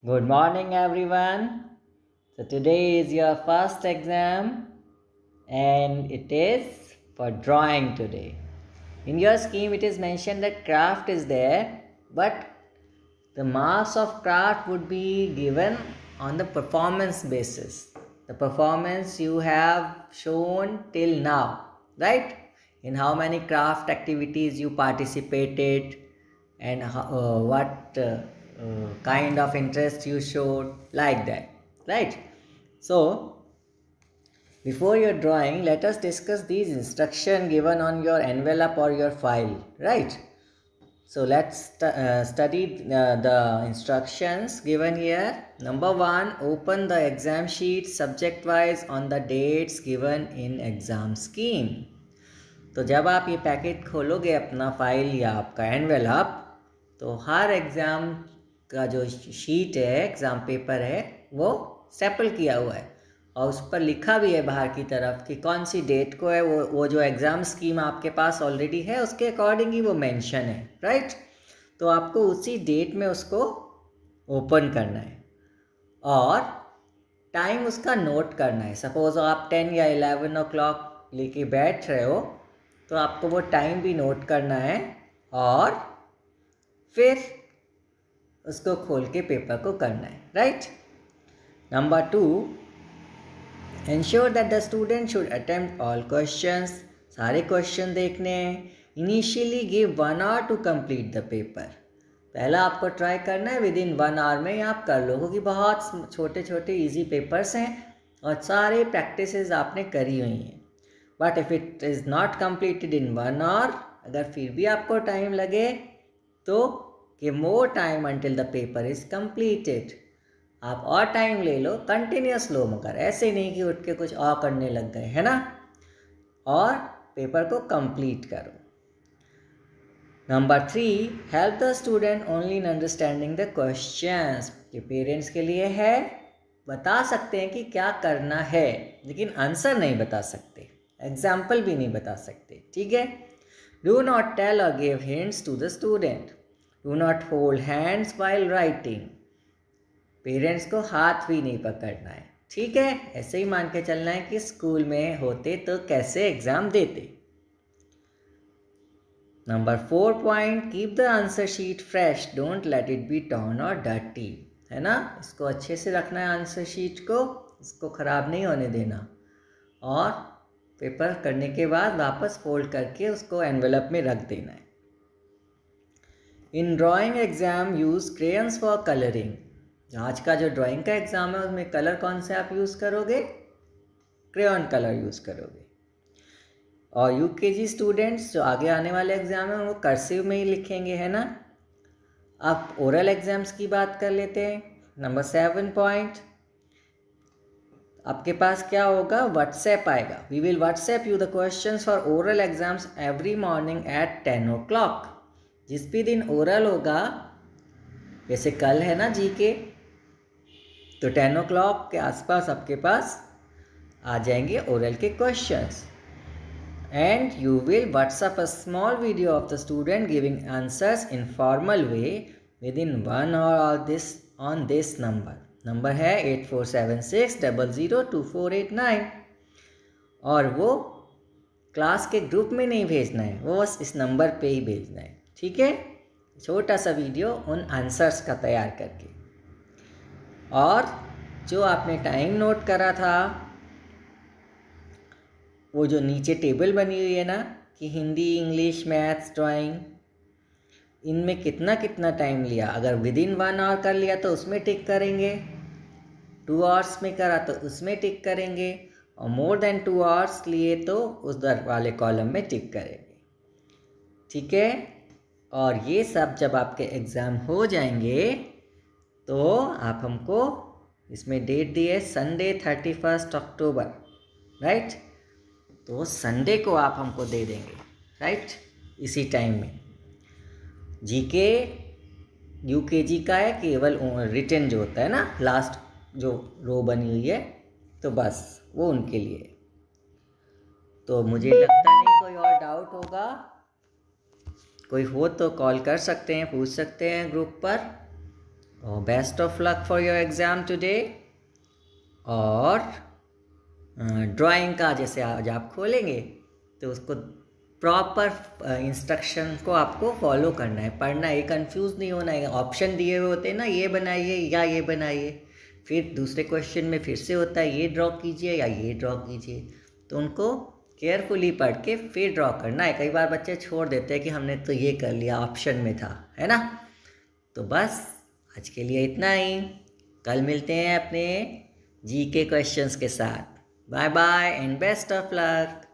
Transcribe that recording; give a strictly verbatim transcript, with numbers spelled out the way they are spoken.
Good morning, everyone. So, today is your first exam, and it is for drawing today. In your scheme, it is mentioned that craft is there, but the marks of craft would be given on the performance basis. The performance you have shown till now, right? In how many craft activities you participated, and uh, what uh, uh, kind of interest you showed, like that, right? So before your drawing, let us discuss these instructions given on your envelope or your file, right? So let's st- uh, study uh, the instructions given here. Number one, open the exam sheet subject wise on the dates given in exam scheme. तो जब आप ये packet खोलोगे अपना file या आपका envelope, तो हर exam का जो शीट है, एग्ज़ाम पेपर है, वो स्टेपल किया हुआ है और उस पर लिखा भी है बाहर की तरफ कि कौन सी डेट को है। वो वो जो एग्ज़ाम स्कीम आपके पास ऑलरेडी है उसके अकॉर्डिंग ही वो मेंशन है, राइट। तो आपको उसी डेट में उसको ओपन करना है और टाइम उसका नोट करना है। सपोज आप टेन या इलेवन ओ क्लॉक लेके बैठ रहे हो, तो आपको वो टाइम भी नोट करना है और फिर उसको खोल के पेपर को करना है, right. Number two, ensure that the student should attempt all questions. सारे क्वेश्चन देखने हैं। Initially give one hour to complete the paper. पहला आपको ट्राई करना है विद इन वन आवर में आप कर लो, क्योंकि बहुत छोटे छोटे इजी पेपर्स हैं और सारे प्रैक्टिसेस आपने करी हुई हैं। But if it is not completed in one hour, अगर फिर भी आपको टाइम लगे तो give more time until the paper is completed. आप और टाइम ले लो, कंटिन्यूस लो, मगर ऐसे नहीं कि उठ के कुछ और करने लग गए, है ना। और पेपर को कंप्लीट करो। Number three, help the student only in understanding the questions. ये पेरेंट्स के लिए है, बता सकते हैं कि क्या करना है लेकिन आंसर नहीं बता सकते, एग्जाम्पल भी नहीं बता सकते, ठीक है। Do not tell or give hints to the student. Do not hold hands while writing. Parents को हाथ भी नहीं पकड़ना है, ठीक है। ऐसे ही मान के चलना है कि स्कूल में होते तो कैसे एग्जाम देते। Number four point, keep the answer sheet fresh, don't let it be torn or dirty, है ना। इसको अच्छे से रखना है आंसर शीट को, इसको ख़राब नहीं होने देना और पेपर करने के बाद वापस फोल्ड करके उसको एनवेलप में रख देना है। In drawing exam use crayons for colouring. आज का जो ड्राइंग का एग्ज़ाम है उसमें कलर कौन से आप यूज़ करोगे? क्रेयॉन कलर यूज़ करोगे। और यूकेजी स्टूडेंट्स जो आगे आने वाले एग्ज़ाम हैं वो कर्सिव में ही लिखेंगे, है ना। अब ओरल एग्ज़ाम्स की बात कर लेते हैं। नंबर सेवन पॉइंट, आपके पास क्या होगा? व्हाट्सएप आएगा। We will WhatsApp you the questions for oral exams every morning at ten o'clock. जिस भी दिन ओरल होगा, जैसे कल है ना जी के, तो टेन ओ क्लॉक के आसपास आपके पास आ जाएंगे ओरल के questions. And you will WhatsApp a small video of the student giving answers in formal way within one hour this on this number. Number है eight four seven six double zero two four eight nine. और वो class के group में नहीं भेजना है, वो बस इस नंबर पे ही भेजना है, ठीक है। छोटा सा वीडियो उन आंसर्स का तैयार करके, और जो आपने टाइम नोट करा था, वो जो नीचे टेबल बनी हुई है ना कि हिंदी, इंग्लिश, मैथ्स, ड्राइंग, इनमें कितना कितना टाइम लिया। अगर विद इन वन आवर कर लिया तो उसमें टिक करेंगे, टू आवर्स में करा तो उसमें टिक करेंगे, और मोर देन टू आवर्स लिए तो उधर वाले कॉलम में टिक करेंगे, ठीक है। और ये सब जब आपके एग्ज़ाम हो जाएंगे तो आप हमको, इसमें डेट दी है Sunday thirty first October, right. तो संडे को आप हमको दे देंगे, राइट, इसी टाइम में। जीके यूकेजी का है, केवल रिटन जो होता है ना, लास्ट जो रो बनी हुई है, तो बस वो उनके लिए। तो मुझे लगता नहीं कोई और डाउट होगा। कोई हो तो कॉल कर सकते हैं, पूछ सकते हैं ग्रुप पर। और best of luck for your exam today. और ड्राइंग का जैसे आज आप खोलेंगे तो उसको प्रॉपर इंस्ट्रक्शन को आपको फॉलो करना है, पढ़ना है, कंफ्यूज नहीं होना है। ऑप्शन दिए हुए होते हैं ना, ये बनाइए या ये बनाइए, फिर दूसरे क्वेश्चन में फिर से होता है ये ड्रॉ कीजिए या ये ड्रॉ कीजिए, तो उनको केयरफुली पढ़ के फिर ड्रॉ करना है। कई बार बच्चे छोड़ देते हैं कि हमने तो ये कर लिया, ऑप्शन में था, है ना। तो बस आज के लिए इतना ही, कल मिलते हैं अपने जी के क्वेश्चंस के साथ। Bye bye and best of luck.